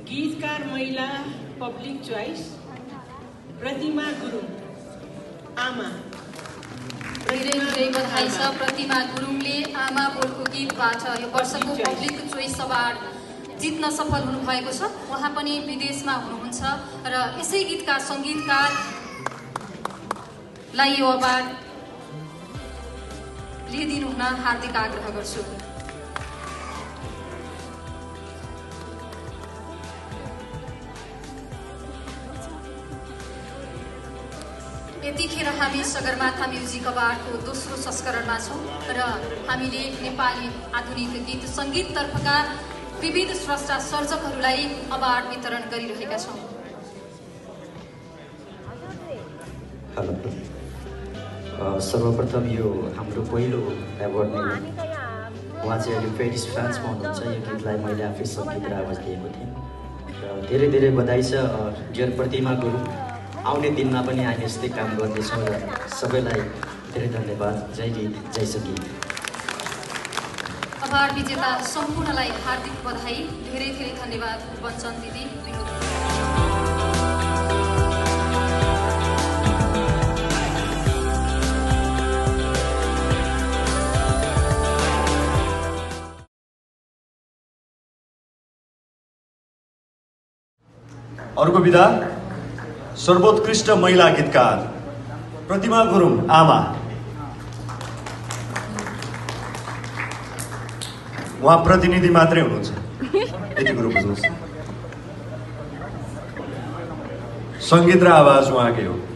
गीतकार महिला public choice प्रतिमा गुरुङ आमा। धेरै धेरै बधाई छ प्रतिमा गुरुङले आमा बोलको गीतबाट यो वर्षको पब्लिक चोइस अवार्ड जित्न सफल हुनुभएको छ। उहाँ पनि विदेशमा हुनुहुन्छ र यसै गीतका सङ्गीतकारलाई यो अवार्ड लिइदिनु हुन हार्दिक आग्रह गर्छु। यतिखेर हामी सगरमाथा म्युजिक अवार्डको दोस्रो संस्करणमा छौँ र हामीले नेपाली आधुनिक गीत सङ्गीततर्फका विविध स्रष्टा सर्जकहरूलाई अवार्ड वितरण गरिरहेका छौँ। हेलो, सर्वप्रथम यो हाम्रो पहिलो एवार्ड नै हो। उहाँ चाहिँ अहिले पेरिस फ्रान्समा हुनुहुन्छ। यो गीतलाई मैले आफै सङ्गीत र आवाज दिएको थिएँ र धेरै धेरै बधाई छ डियर प्रतिमा गुरुङ। आउने दिनमा पनि हामी यस्तै काम गर्नेछौँ र सबैलाई धेरै धन्यवाद। जय गीत जय सङ्गीत। अवार्ड विजेता सम्पूर्णलाई हार्दिक बधाई। धेरै धेरै धन्यवाद बञ्चन दिदी। अर्को विधा सर्वोत्कृष्ट महिला गीतकार प्रतिमा गुरुङ आमा। उहाँ प्रतिनिधि मात्रै हुनुहुन्छ, यति कुरो बुझ्नुहोस्। सङ्गीत र आवाज उहाँकै हो।